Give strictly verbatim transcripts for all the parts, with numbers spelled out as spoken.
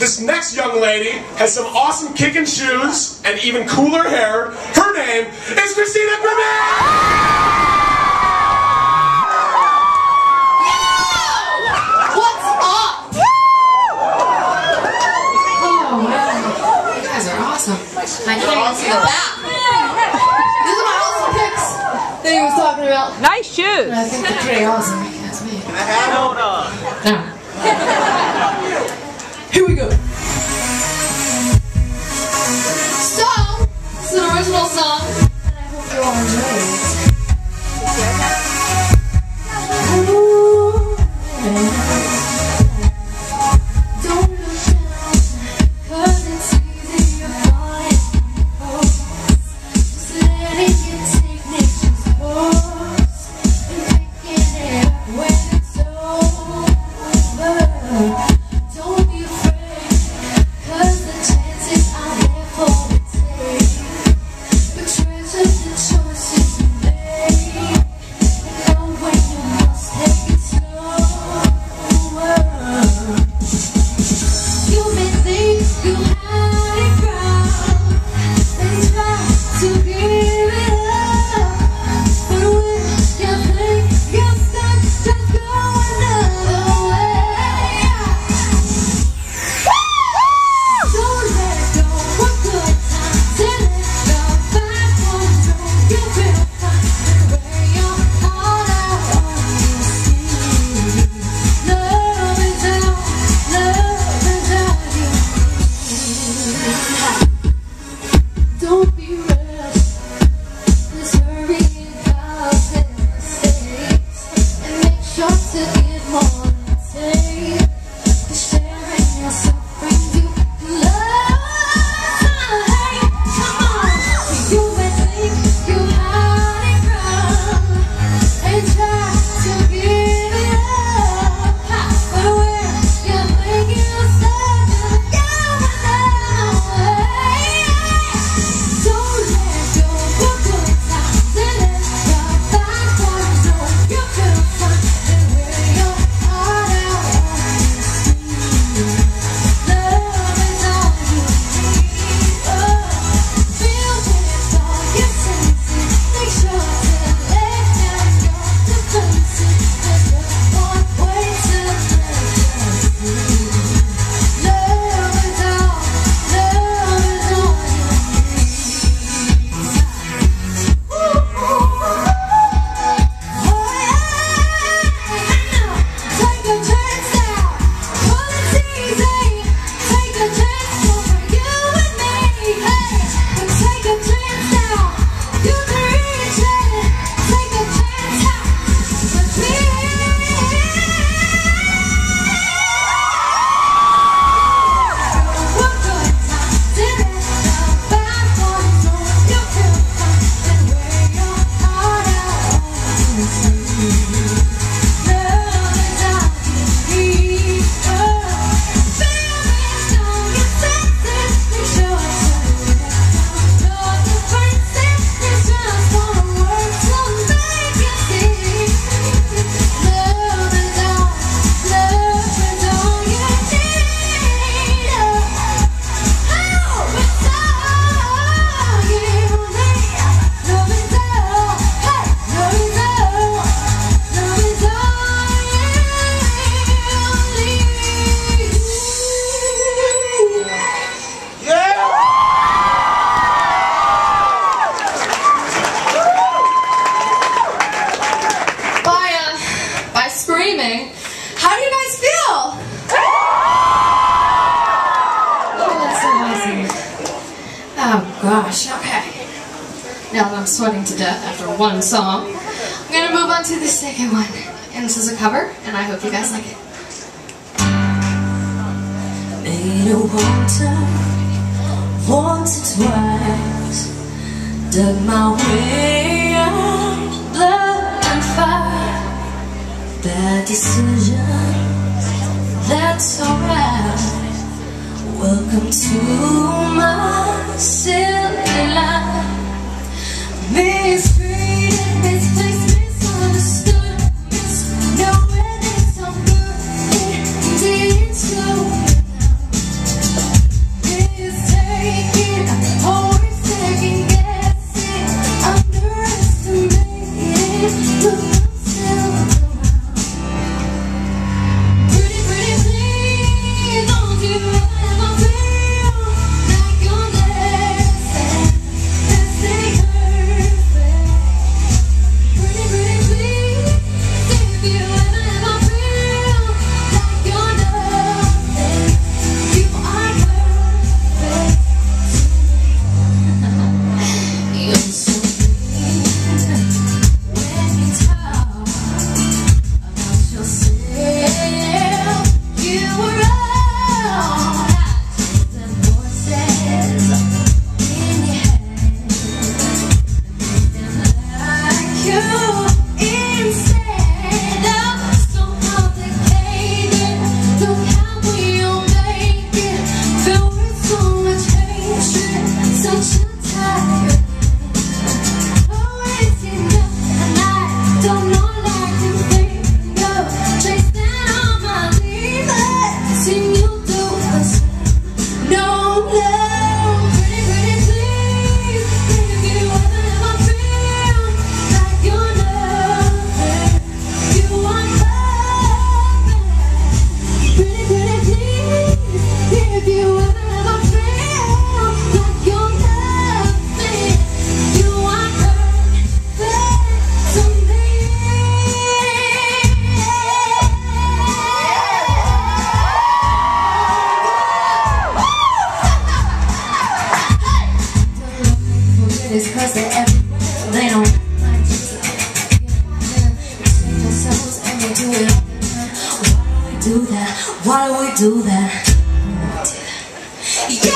this next young lady has some awesome kickin' shoes and even cooler hair. Her name is Christina Grimmie! I can't even see the back. These are my awesome kicks that he was talking about. Nice shoes. And I think they're pretty awesome. That's me. Can I have hold on? No. Here we go. So, it's an original song, and I hope you all enjoy it. Don't look down, 'cause it's easy to find. How do you guys feel? Oh, that's so awesome. Oh gosh, okay. Now that I'm sweating to death after one song, I'm gonna move on to the second one. And this is a cover, and I hope you guys like it. Made a water once or twice, dug my way out, blood and fire. Bad decisions, that's alright. Welcome to my silly life. Mistreated, misplaced, misunderstood, misnowing it's so good. Indeed, it's so cause they're everywhere. They don't mind just change themselves and they do it. Why do we do that? Why do we do that? Yeah.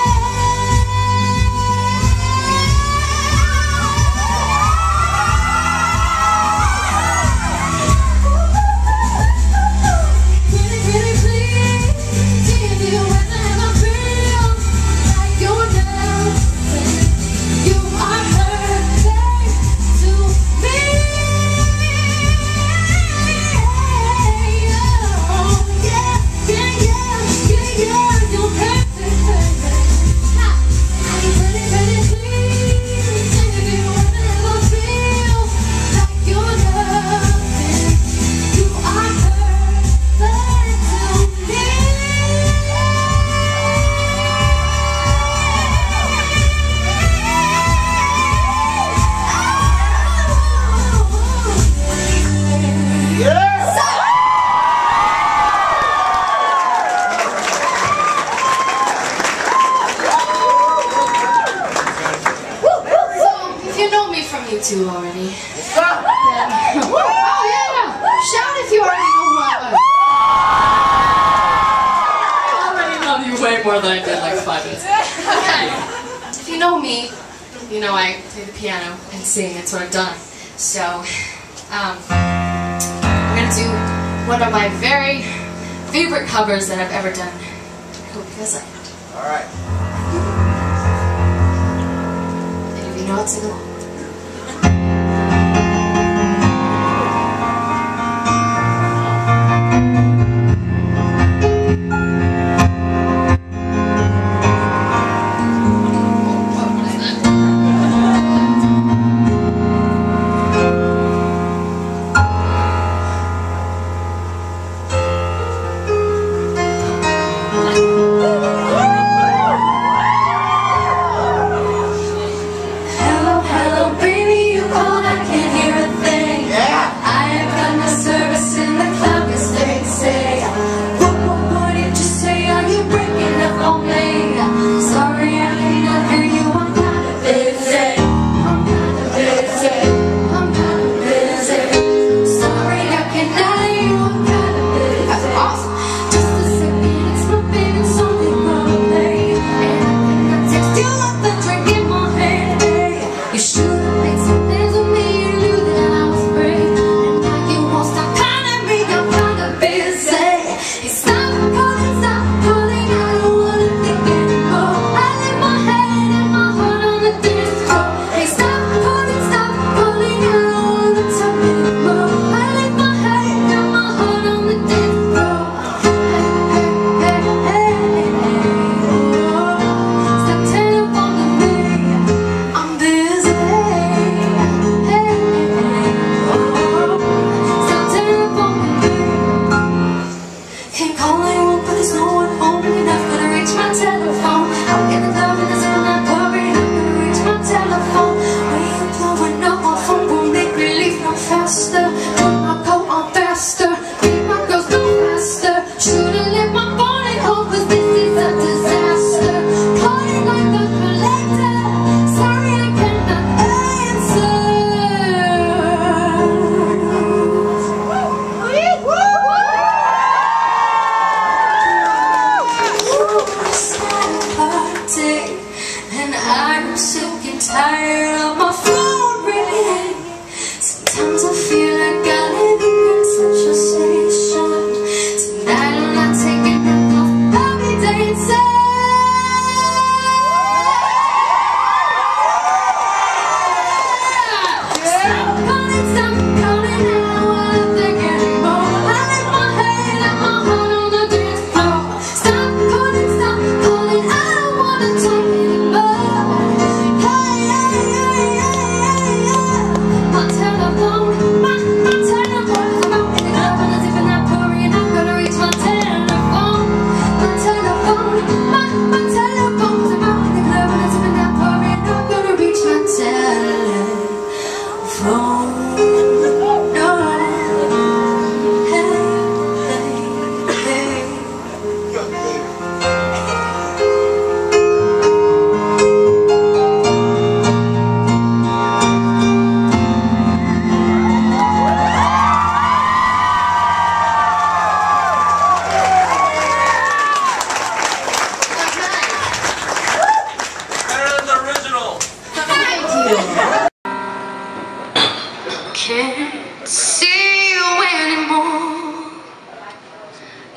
Two already. Then, oh yeah! Shout if you already know who I was. I already love you way more than I did like five minutes ago. Okay. If you know me, you know I play the piano and sing. It's what I've done. So, um, I'm gonna do one of my very favorite covers that I've ever done. I hope you guys like it. Alright. And if you know it, sing along. Hello, hello.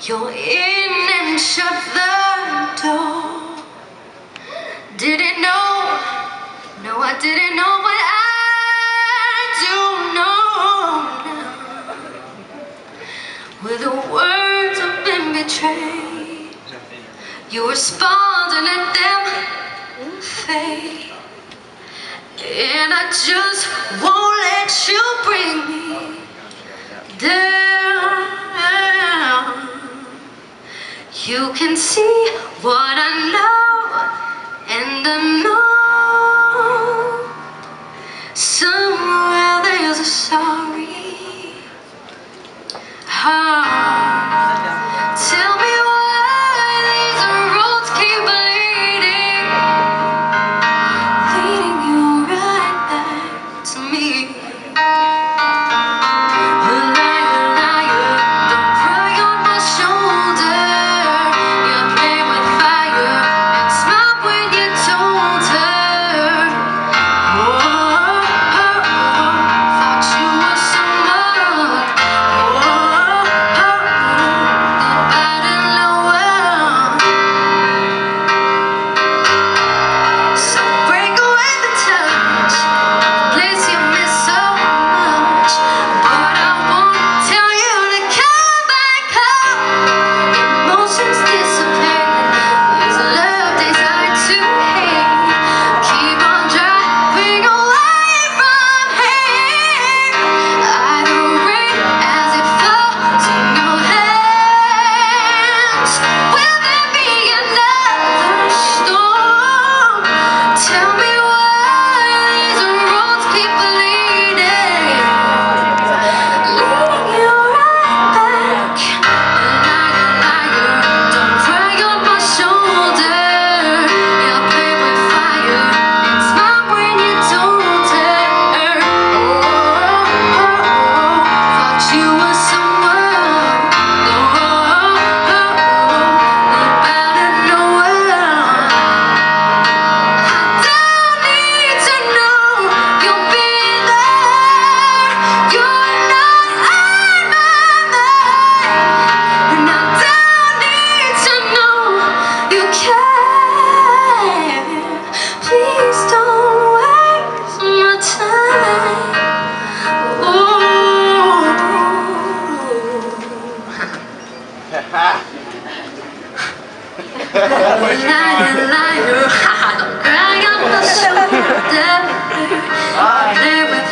You're in and shut the door. Didn't know, no I didn't know, but I do know now. Where the words have been betrayed, you respond and let them fade. And I just won't let you bring me down. You can see what I know, and I know somewhere there's a sorry heart. Tell me why these roads keep leading, leading you right back to me. Liar, liar, don't cry on my shoulder. There with